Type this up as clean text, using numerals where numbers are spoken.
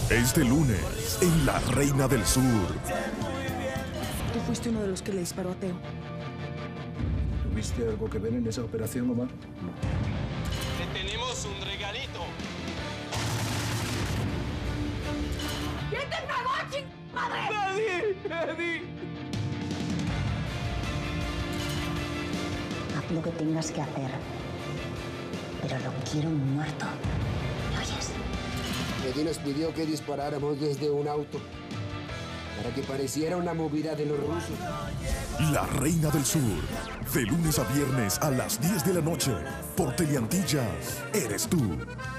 Este lunes, en La Reina del Sur. Tú fuiste uno de los que le disparó a Teo. ¿Tuviste algo que ver en esa operación, Omar? ¡Le tenemos un regalito! ¿Quién te pagó, madre? ¡Nadie! Haz lo que tengas que hacer, pero lo quiero muerto. ¿Me oyes? Eddie nos pidió que disparáramos desde un auto para que pareciera una movida de los rusos. La Reina del Sur. De lunes a viernes a las 10 de la noche. Por Teleantillas. Eres tú.